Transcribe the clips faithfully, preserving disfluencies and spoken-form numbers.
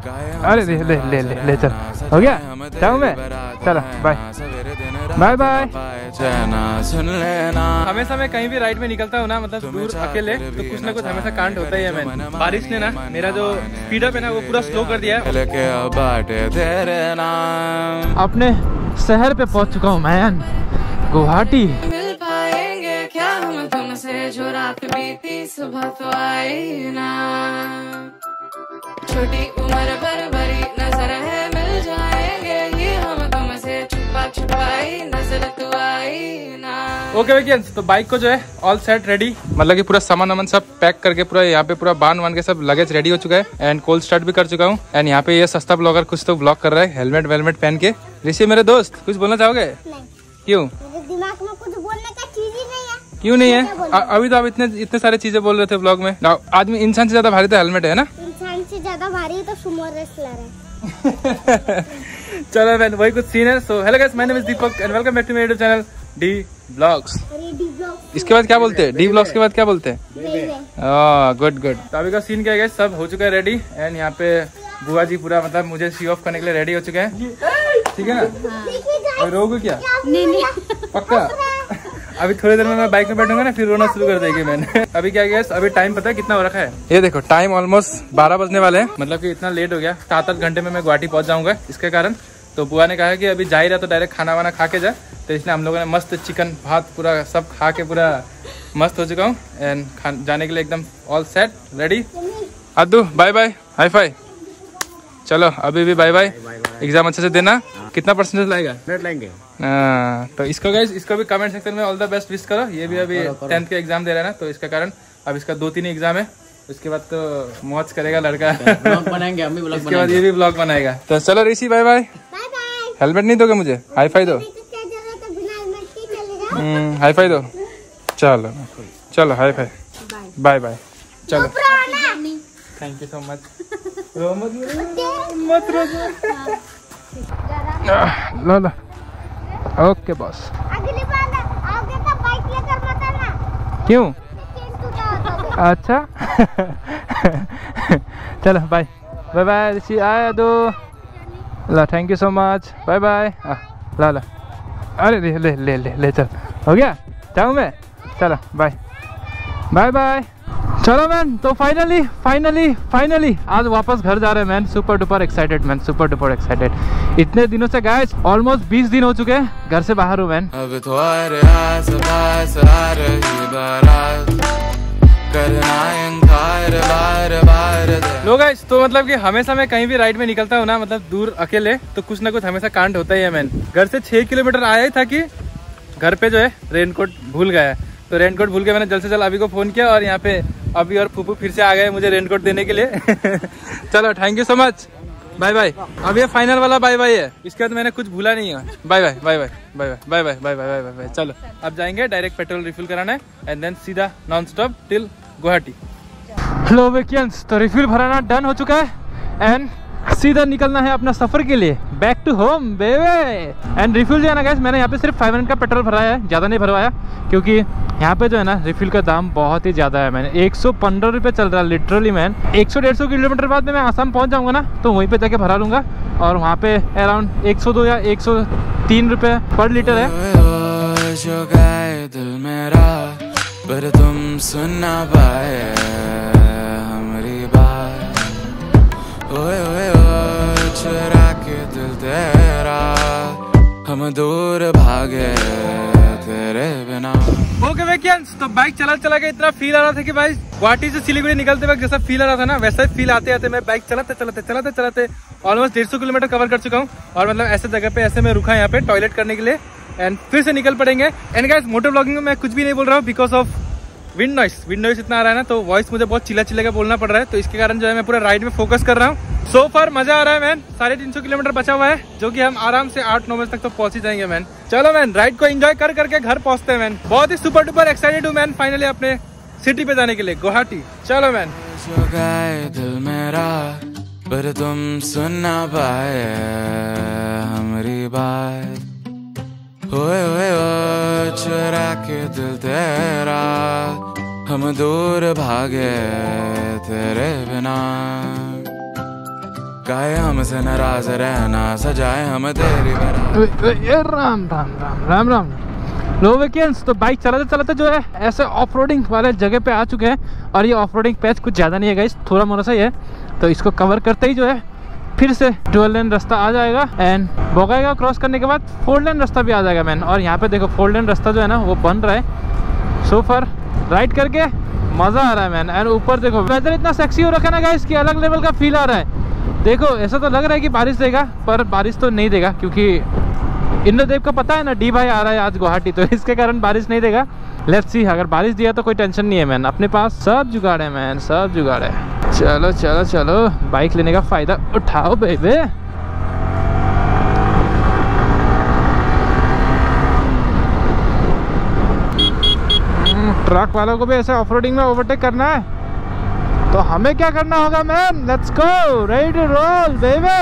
अरे ले ले ले ले, ले चल, हो गया, जाऊँ मैं, चलो बाय बाय बाय। हमेशा मैं कहीं भी राइड में निकलता हूँ ना, मतलब दूर अकेले, तो कुछ ना कुछ हमेशा कांड होता ही है। मैंने बारिश ने ना मेरा जो स्पीड अप है ना वो पूरा स्लो कर दिया है। अपने शहर पे पहुँच चुका हूँ मैन, गुवाहाटी। मिल पाएंगे क्या हम तुमसे, जो रात बीती सुबह तो आई ना, छोटी उम्र पर भरी नजर है, मिल जाएंगे ये हम तुमसे, छुपा छुपाई नजर तो आई ना। ओके वेकियंस, तो बाइक को जो है ऑल सेट रेडी, मतलब कि पूरा सामान वामान सब पैक करके पूरा यहाँ पे पूरा बांध वान के सब लगेज रेडी हो चुका है एंड कोल्ड स्टार्ट भी कर चुका हूँ। एंड यहाँ पे ये सस्ता ब्लॉगर कुछ तो ब्लॉग कर रहा है हेलमेट वेलमेट पहन के। ऋषि मेरे दोस्त कुछ बोलना चाहोगे? नहीं। क्यों? दिमाग में कुछ बोलने का चीज ही नहीं है। क्यों नहीं है? अभी तो आप इतने इतने सारे चीजें बोल रहे थे ब्लॉग में। आदमी इंसान से ज्यादा भारी तो हेलमेट है ना, इंसान से ज्यादा भारी तो सुमो रेसलर है। चलो मैन, वही कुछ सीन है। So hello guys, my name is Deepak and welcome back to my YouTube channel D blogs. इसके बाद क्या बोलते हैं? डी ब्लॉग्स के बाद क्या बोलते हैं? Good good. तो अभी का सीन क्या है, सब हो चुका है रेडी एंड यहाँ पे बुआ जी पूरा मतलब मुझे सी ऑफ करने के लिए रेडी हो चुके हैं, ठीक है ना? रोगे क्या? नहीं नहीं पक्का? अभी थोड़ी देर में मैं बाइक में बैठूंगा ना, फिर रोना शुरू कर देगी मैंने। अभी क्या गया, अभी टाइम पता है कितना हो रखा है? ये देखो टाइम ऑलमोस्ट बारह बजने वाले हैं, मतलब कि इतना लेट हो गया। सात आठ घंटे में मैं गुवाहाटी पहुंच जाऊंगा इसके कारण। तो बुआ ने कहा कि अभी जा ही रहा तो डायरेक्ट खाना वाना खा के जा, तो इसलिए हम लोगों ने मस्त चिकन भात पूरा सब खा के पूरा मस्त हो चुका हूँ एंड जाने के लिए एकदम ऑल सेट रेडी। अद्दू बाय बाय, हाई फाई। चलो अभी भी बाय बाय, एग्जाम अच्छे से देना। कितना परसेंटेज लाएगा? लेंगे। आ, तो इसको गाइस इसको भी कमेंट सेक्शन में ऑल द बेस्ट विश करो। ये भी अभी टेंथ के एग्जाम दे रहा है ना, तो इसके कारण अब इसका दो तीन एग्जाम है, उसके बाद तो मौज करेगा लड़का। ब्लॉग बनाएंगे हम भी, ब्लॉग इसके बाद ये भी ब्लॉग बनाएगा। तो चलो ऋषि बाय बाय। हेलमेट नहीं दोगे मुझे? हाई फाई दो, हाई फाई दो। चलो चलो हाई फाई, बाय बाय। चलो थैंक यू सो मच। रो मत मत रो। लो लो, ओके बॉस। अगली बार आओगे तो बाइक लेकर मत आना। क्यों? अच्छा चलो बाय बाय बाय ऋषि। आया दो ला, thank you so much, bye bye. ला ला, अरे ले ले ले ले, ले चल, हो गया, जाऊँ मैं, चलो बाय बाय बाय। चलो मैन, तो फाइनली फाइनली फाइनली आज वापस घर जा रहे हैं man. Super duper excited man, super duper excited. इतने दिनों से गाइस ऑलमोस्ट बीस दिन हो चुके हैं घर से बाहर हूँ मैन। अब तो लो गाइस, तो मतलब कि हमेशा मैं कहीं भी राइड में निकलता हूँ ना, मतलब दूर अकेले, तो कुछ ना कुछ हमेशा कांड होता ही है मैन। घर से छह किलोमीटर आया ही था कि घर पे जो है रेनकोट भूल गया, तो रेनकोट भूल के मैंने जल्द से जल्द अभी को फोन किया और यहाँ पे अभी और फूफू फिर से आ गए मुझे रेनकोट देने के लिए। चलो thank you so much, bye bye. अब ये फाइनल वाला बाय बाय है, इसके बाद मैंने कुछ भूला नहीं है। Bye bye bye bye bye bye bye bye bye bye bye bye. चलो अब जाएंगे डायरेक्ट पेट्रोल रिफिल कराना है एंड देन सीधा non stop till Guwahati. Hello वेकियंस, तो रिफिल भराना डन हो चुका है एंड सीधा निकलना है अपना सफर के लिए back to home babe. And refill जो है ना गाइस, मैंने यहाँ पे सिर्फ फाइव हंड्रेड का पेट्रोल भराया है, ज़्यादा नहीं भरवाया, क्योंकि यहाँ पे जो है ना रिफिल का दाम बहुत ही ज़्यादा है। मैंने एक सौ पंद्रह रुपये चल रहा है लिटरली मैन। एक सौ डेढ़ सौ किलोमीटर बाद में मैं आसाम पहुँच जाऊँगा ना, तो वहीं पे जाके भरा लूँगा और वहाँ पे अराउंड एक सौ दो या एक सौ तीन रुपये पर लीटर है। पर तुम सुनना पाए हमारी बात, ओए ओए ओए चुरा के दिल तेरा, हम दूर भागे तेरे बिना। ओके वेकियंस, तो बाइक चला चला के इतना फील आ रहा था कि भाई गुवाहाटी से सिलीगुड़ी निकलते वक्त जैसा फील आ रहा था ना, वैसा ही फील आते आते मैं बाइक चलाते चलाते चलाते चलाते ऑलमोस्ट डेढ़ सौ किलोमीटर कवर कर चुका हूँ। और मतलब ऐसे जगह पे ऐसे मैं रुका यहाँ पे टॉयलेट करने के लिए एंड फिर से निकल पड़ेंगे। एंड गाइस मोटर ब्लॉगिंग में मैं कुछ भी नहीं बोल रहा हूँ because of wind noise. Wind noise इतना आ रहा है ना, तो वॉइस मुझे बहुत चिल्ला चिल्ला के बोलना पड़ रहा है, तो इसके कारण जो है मैं पूरा राइड में फोकस कर रहा हूँ। सो फार मजा आ रहा है मैन। साढ़े तीन सौ किलोमीटर बचा हुआ है, जो कि हम आराम से आठ नौ बजे तक तो पहुंच ही जाएंगे मैन। चलो मैन, राइड को एंजॉय कर करके घर पहुंचते हैं मैन। बहुत ही सुपर डुपर एक्साइटेड हूँ मैन फाइनली अपने सिटी पे जाने के लिए, गुवाहाटी। चलो मैन। दिल मेरा पर तुम सुनना पाए हमारी बात, ओए ओए ओए चुरा के दिल तेरा, हम दूर भागे तेरे बिना, काहे हमसे नाराज रहना, सजाए हम तेरी बारात। राम राम राम राम राम लो वीकेंड्स। तो बाइक चलाते चलाते जो है ऐसे ऑफ रोडिंग वाले जगह पे आ चुके हैं, और ये ऑफ रोडिंग पैच कुछ ज़्यादा नहीं है गाइस, थोड़ा मोड़ा सा ही है। तो इसको कवर करते ही जो है फिर से ट्वेल्व लेन रास्ता आ जाएगा, एंड बोगाईगांव क्रॉस करने के बाद फोर लेन रास्ता भी आ जाएगा मैन। और यहाँ पे देखो फोर लेन रास्ता जो है ना वो बन रहा है। सो फार राइड करके मज़ा आ रहा है मैन। एंड ऊपर देखो वेदर इतना सेक्सी हो रखा है ना गाइस कि अलग लेवल का फील आ रहा है। देखो ऐसा तो लग रहा है कि बारिश देगा, पर बारिश तो नहीं देगा, क्योंकि इंद्रदेव का पता है ना, डी भाई आ रहा है आज गुवाहाटी, तो इसके कारण बारिश नहीं देगा। लेट्स सी, अगर बारिश दिया तो कोई टेंशन नहीं है मैन, अपने पास सब जुगाड़ है मैन, सब जुगाड़ है। चलो चलो चलो, बाइक लेने का फ़ायदा उठाओ बेबे। ट्रक वालों को भी ऐसे ऑफरोडिंग में ओवरटेक करना है, तो हमें क्या करना होगा man? Let's go, ready to roll babe.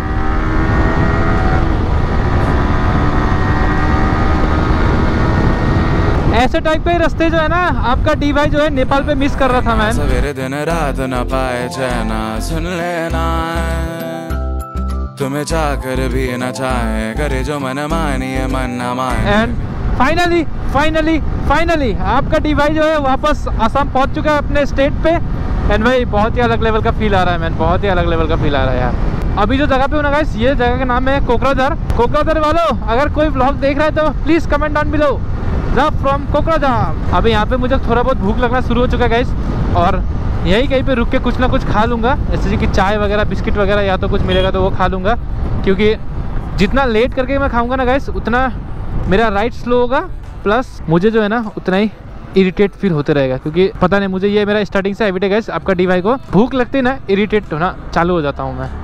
ऐसे टाइप के रास्ते जो है ना आपका डी भाई जो है नेपाल पे मिस कर रहा था मैन। सवेरे दिन रात न पाए चैना, सुन लेना तुम्हें चाह कर भी न चाहे, करे जो मन मानिए मन न माने। एंड फाइनली फाइनली फाइनली आपका डी भाई जो है वापस आसाम पहुंच चुका है अपने स्टेट पे। एंड भाई बहुत ही अलग लेवल का फील आ रहा है मैन, बहुत ही अलग लेवल का फील आ रहा है यार। अभी जो जगह पे हूँ ना गाइस, ये जगह का नाम है कोकराझार। कोकराझार वालों अगर कोई व्लॉग देख रहा है तो please comment down below from Kokrajhar. अभी यहाँ पे मुझे थोड़ा बहुत भूख लगना शुरू हो चुका है गाइस, और यही कहीं पे रुक के कुछ ना कुछ खा लूँगा, जैसे कि चाय वगैरह बिस्किट वगैरह या तो कुछ मिलेगा तो वो खा लूँगा, क्योंकि जितना लेट करके मैं खाऊँगा ना गाइस उतना मेरा राइड स्लो होगा, प्लस मुझे जो है ना उतना ही इरिटेट फील होते रहेगा, क्योंकि पता नहीं मुझे ये मेरा स्टार्टिंग से हैबिट है गाइस। आपका डी भाई को भूख लगती है ना, इरिटेट होना चालू हो जाता हूँ मैं।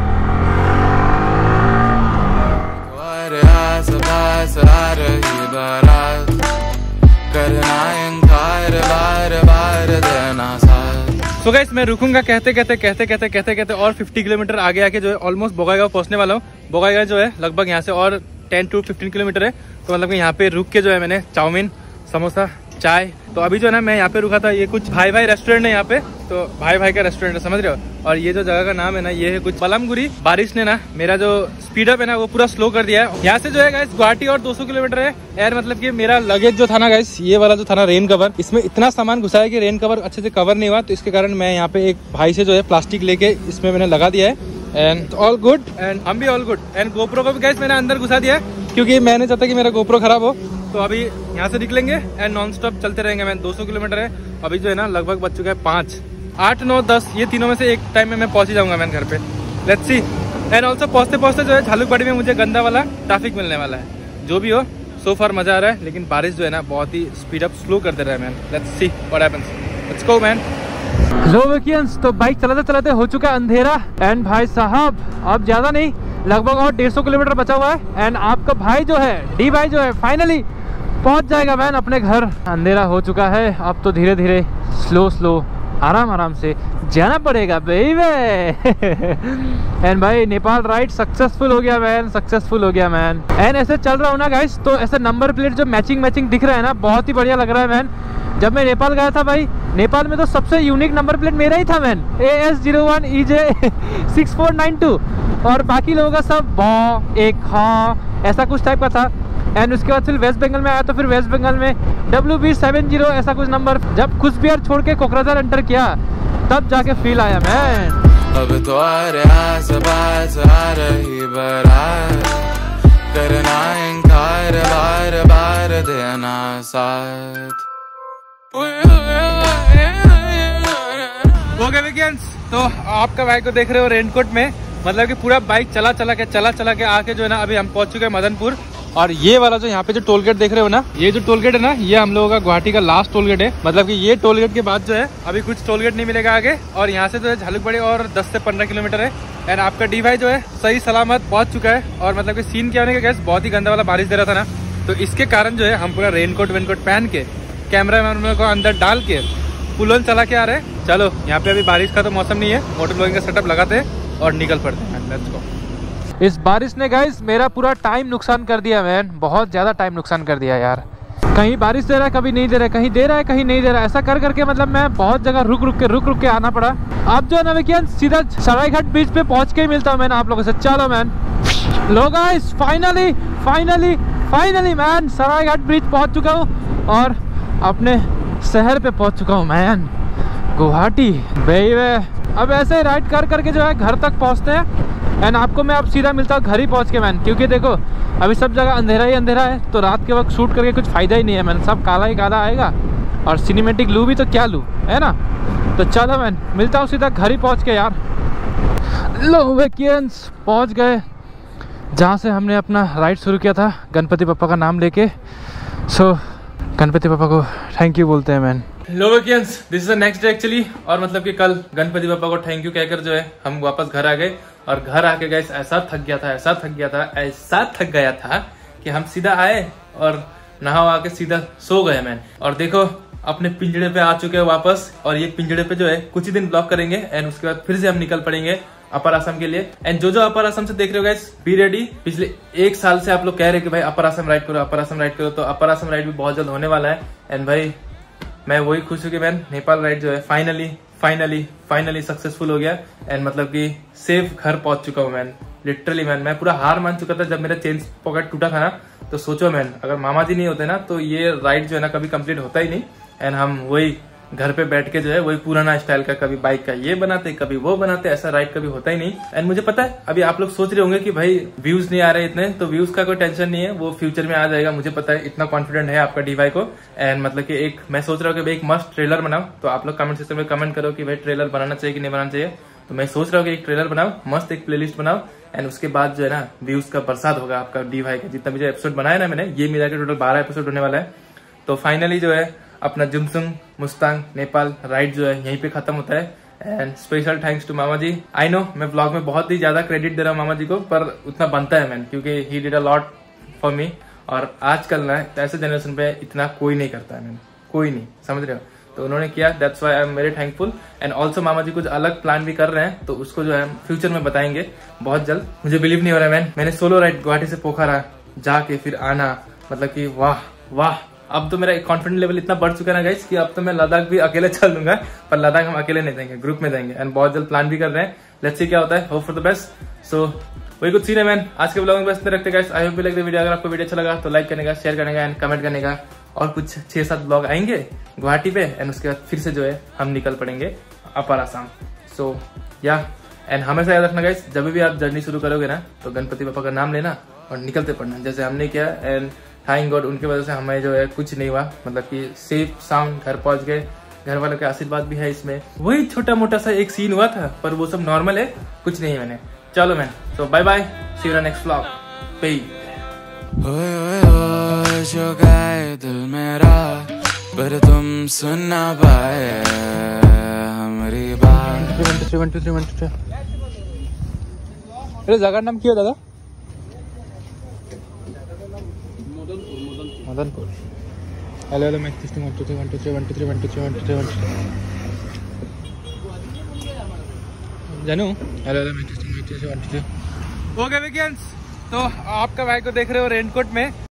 सो गाइस मैं रुकूंगा कहते कहते कहते कहते कहते कहते और फिफ्टी किलोमीटर आगे आके जो है ऑलमोस्ट बोगाईगांव पहुंचने वाला हूँ। बोगाईगांव जो है लगभग यहाँ से और टेन टू फिफ्टीन किलोमीटर है, तो मतलब यहाँ पे रुक के जो है मैंने चाउमीन, समोसा, चाय, तो अभी जो है ना मैं यहाँ पे रुका था, ये कुछ भाई भाई रेस्टोरेंट है यहाँ पे, तो भाई भाई का रेस्टोरेंट है, समझ रहे हो। और ये जो जगह का नाम है ना ये है कुछ पलमगुरी। बारिश ने ना मेरा जो स्पीड अप है ना वो पूरा स्लो कर दिया है। यहाँ से जो है गाइस गुवाहाटी और दो सौ किलोमीटर है यार। मतलब कि मेरा लगेज जो था ना गाइस, ये वाला जो था ना रेन कवर, इसमें इतना सामान घुसा है कि रेन कवर अच्छे से कवर नहीं हुआ, तो इसके कारण मैं यहाँ पे एक भाई से जो है प्लास्टिक लेके इसमें मैंने लगा दिया है। एंड ऑल गुड, एंड हम भी ऑल गुड। एंड गोप्रो को भी गाइस मैंने अंदर घुसा दिया है, क्योंकि मैंने चाहता कि मेरा गोप्रो खराब हो। तो अभी यहाँ से निकलेंगे एंड नॉन स्टॉप चलते रहेंगे मैन। दो सौ किलोमीटर है अभी जो है ना, लगभग बच चुका है पाँच, आठ, नौ, दस, ये तीनों में से एक टाइम में मैं पहुंच ही जाऊंगा मैन घर पे। Let's see. एंड ऑल्सो पहुंचते पहुंचते जो है झालुकबाड़ी में मुझे गंदा वाला ट्रैफिक मिलने वाला है। जो भी हो सो फार मजा आ रहा है, लेकिन बारिश जो है ना बहुत ही स्पीड अप स्लो कर दे रहा है man. Let's see what happens, let's go man. लो वेकियंस, तो बाइक चलाते चलाते हो चुका है अंधेरा, एंड भाई साहब अब ज्यादा नहीं, लगभग और डेढ़ सौ किलोमीटर बचा हुआ है। एंड आपका भाई जो है, डी भाई जो है, फाइनली पहुंच जाएगा मैन अपने घर। अंधेरा हो चुका है, अब तो धीरे धीरे स्लो स्लो आराम आराम से जाना पड़ेगा बेबे। एंड भाई नेपाल राइड सक्सेसफुल हो गया मैन, सक्सेसफुल हो गया मैन। एंड ऐसे चल रहा हूँ ना गाइस, तो ऐसे नंबर प्लेट जो मैचिंग मैचिंग दिख रहा है ना, बहुत ही बढ़िया लग रहा है मैन। जब मैं नेपाल गया था भाई, नेपाल में तो सबसे यूनिक नंबर प्लेट मेरा ही था man, A S zero one E J six four nine two, और बाकी लोगों का सब बॉ एक हाँ ऐसा कुछ टाइप का था। एंड उसके बाद फिर वेस्ट बंगाल में आया, तो फिर वेस्ट बंगाल में डब्ल्यू बी सेवन जीरो ऐसा कुछ नंबर। जब कुछ बिहार छोड़ के कोकराझार एंटर किया तब जाके फील आया मैन। अब तो आस पास आ रही बारात, करना इनकार बार बार देना साथ। ओके वीकेंड्स, तो आपका भाई को देख रहे हो रेनकोट में, मतलब कि पूरा बाइक चला चला के चला चला के आके जो है ना अभी हम पहुंच चुके हैं मदनपुर। और ये वाला जो यहाँ पे जो टोल गेट देख रहे हो ना, ये जो टोल गेट है ना, ये हम लोगों का गुवाहाटी का लास्ट टोल गेट है। मतलब कि ये टोल गेट के बाद जो है अभी कुछ टोल गेट नहीं मिलेगा आगे, और यहाँ से जो है झालुकबाड़ी और दस से पंद्रह किलोमीटर है। एंड आपका डी भाई जो है सही सलामत पहुंच चुका है। और मतलब कि सीन क्या होने का गैस, बहुत ही गंदा वाला बारिश दे रहा था ना, तो इसके कारण जो है हम पूरा रेनकोट वेनकोट पहन के कैमरा वैमरा को अंदर डाल के पुलोन चला के आ रहे हैं। चलो यहाँ पे अभी बारिश का तो मौसम नहीं है, मोटर ब्लॉगिंग का सेटअप लगाते हैं और निकल पड़ते हैं। Let's go. इस बारिश ने गाइस मेरा पूरा टाइम नुकसान कर दिया मैन, बहुत ज़्यादा टाइम नुकसान कर दिया यार। कहीं बारिश दे रहा है, कभी नहीं दे रहा है, कहीं दे रहा है, कहीं नहीं दे रहा है। ऐसा कर करके मतलब मैं बहुत जगह रुक रुक के रुक रुक के आना पड़ा। अब जो है ना मैं सीधा सरायघाट बीच पे पहुंच के ही मिलता हूँ मैंने आप लोगों से। चलो मैन, लो guys, finally finally finally man Saraighat bridge पहुंच चुका हूँ और अपने शहर पे पहुंच चुका हूँ मैन, गुवाहाटी बेबी। अब ऐसे ही राइड कर करके जो है घर तक पहुंचते हैं एंड आपको मैं अब सीधा मिलता हूँ घर ही पहुंच के मैन। क्योंकि देखो अभी सब जगह अंधेरा ही अंधेरा है, तो रात के वक्त शूट करके कुछ फ़ायदा ही नहीं है मैन, सब काला ही काला आएगा और सिनेमेटिक लू भी तो क्या लू, है ना। तो चलो मैन, मिलता हूँ सीधा घर ही पहुँच के यार। लो वेकेंस पहुँच गए जहाँ से हमने अपना राइड शुरू किया था, गणपति पप्पा का नाम लेके। सो गणपति पापा को थैंक यू बोलते हैं मैन। लो वेकेंस, this is the next day actually. और मतलब कि कल गणपति पापा को थैंक यू कहकर जो है हम वापस घर आ गए। और घर आके गए ऐसा थक गया था, ऐसा थक गया था, ऐसा थक गया था कि हम सीधा आए और नहा वहा के सीधा सो गए मैन। और देखो अपने पिंजड़े पे आ चुके हैं वापस। और ये पिंजड़े पे जो है कुछ ही दिन ब्लॉक करेंगे एंड उसके बाद फिर से हम निकल पड़ेंगे अपर आसम के लिए। एंड जो जो अपर आसम से देख रहे हो गाइस, बी रेडी। पिछले एक साल से आप लोग कह रहे हैं कि भाई अपर आसम राइड करो, अपर आसम राइड करो, तो अपर आसम राइड भी बहुत जल्द होने वाला है। एंड भाई मैं वही खुश हूँ कि मैन नेपाल राइड जो है फाइनली फाइनली फाइनली सक्सेसफुल हो गया एंड मतलब कि सेफ घर पहुंच चुका हूँ मैन। लिटरली मैन मैं पूरा हार मान चुका था जब मेरा चेन पॉकेट टूटा था ना। तो सोचो मैन, अगर मामा जी नहीं होते ना तो ये राइड जो है ना कभी कंप्लीट होता ही नहीं। एंड हम वही घर पे बैठ के जो है वही पुराना स्टाइल का, कभी बाइक का ये बनाते, कभी वो बनाते, ऐसा राइड कभी होता ही नहीं। एंड मुझे पता है अभी आप लोग सोच रहे होंगे कि भाई व्यूज नहीं आ रहे इतने, तो व्यूज का कोई टेंशन नहीं है, वो फ्यूचर में आ जाएगा। मुझे पता है, इतना कॉन्फिडेंट है आपका डीवाई को। एंड मतलब कि एक मैं सोच रहा हूँ कि भाई एक मस्त ट्रेलर बनाओ। तो आप लोग कमेंट सेक्शन में कमेंट करो कि भाई ट्रेलर बनाना चाहिए कि नहीं बनाना चाहिए। तो मैं सोच रहा हूँ कि एक ट्रेलर बनाओ, मस्त एक प्लेलिस्ट बनाओ एंड उसके बाद जो है ना व्यूज का बरसात होगा आपका डीवाई का। जितना मुझे एपिसोड बनाया ना मैंने, ये मिला के टोटल बारह एपिसोड होने वाला है। तो फाइनली जो है अपना जुमसुम मुस्तांग नेपाल राइड जो है यहीं पे खत्म होता है। एंड स्पेशल थैंक्स टू मामा जी। आई नो मैं ब्लॉग में बहुत ही ज्यादा क्रेडिट दे रहा हूँ मामा जी को, पर उतना बनता है मैन, क्योंकि he did a lot for me. और आजकल ना ऐसे जनरेशन पे इतना कोई नहीं करता है मैन, कोई नहीं, समझ रहे हो। तो उन्होंने किया, that's why I am very thankful. And also मामा जी कुछ अलग प्लान भी कर रहे हैं, तो उसको जो है फ्यूचर में बताएंगे बहुत जल्द। मुझे बिलीव नहीं हो रहा है मैन, मैंने सोलो राइड गुवाहाटी से पोखरा जाके फिर आना, मतलब कि वाह वाह। अब तो मेरा कॉन्फिडेंस लेवल इतना बढ़ चुका है ना गाइस कि अब तो मैं लद्दाख भी अकेले चल दूंगा। पर लद्दाख हम अकेले नहीं देंगे, ग्रुप में देंगे। एंड बहुत जल्द प्लान भी कर रहे हैं, लेट्स सी क्या होता है, hope for the best. So वही कुछ सीन है मैन। आज के ब्लॉग में बस इतना रखते guys. I hope you like the video. अगर आपको वीडियो अच्छा लगा तो लाइक करने का, शेयर करने का एंड कमेंट करने का। और कुछ छह सात ब्लॉग आएंगे गुवाहाटी पे एंड उसके बाद फिर से जो है हम निकल पड़ेंगे अपर आसाम। सो या एंड हमेशा याद रखना गाइस, जब भी आप जर्नी शुरू करोगे ना तो गणपति पापा का नाम लेना और निकलते पड़ना, जैसे हमने किया। एंड थैंक गॉड उनकी वजह से हमें जो है कुछ नहीं हुआ, मतलब कि सेफ साउंड घर पहुंच गए। घर वालों के आशीर्वाद भी है इसमें। वही छोटा मोटा सा एक सीन हुआ था, पर वो सब नॉर्मल है, कुछ नहीं है मैंने। चलो man, so bye bye, see you in next vlog. Bye. ओए ओए ओए जो गाए दिल मेरा, पर तुम सुन ना पाए हमारी बात। One two three one two three one two three. अरे जगह नाम क्या दादा? Madanpur. Hello hello mic testing one two three one two three one two three one two three one two three one two three. जानू hello hello mic testing one two three one two three. Okay weekends, तो आपका भाई को देख रहे हो raincoat में।